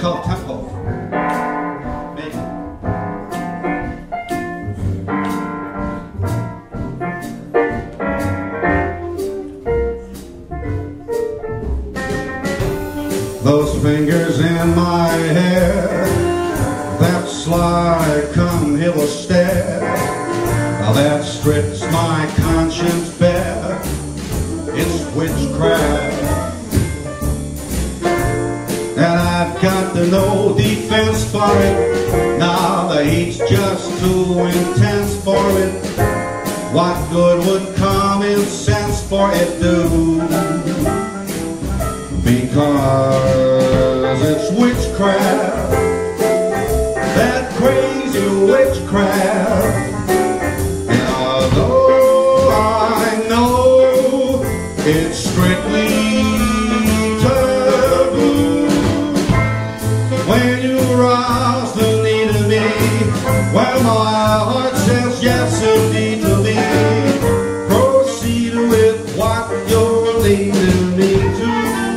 called Tempo. Maybe. Those fingers in my hair, that sly come hither stare, now that strips my conscience bare. It's witchcraft, and I've got no defense for it. Now the heat's just too intense for it. What good would common sense for it do? Because it's witchcraft, that crazy witchcraft. And although I know it's strictly taboo, when you rouse the need of me, well, my heart says yes indeed to me. Proceed with what you're leading me to.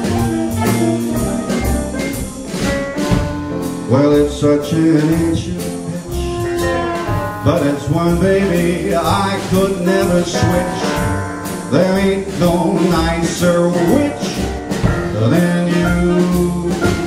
Well, it's such an ancient pitch, but it's one, baby, I could never switch. There ain't no nicer witch than you.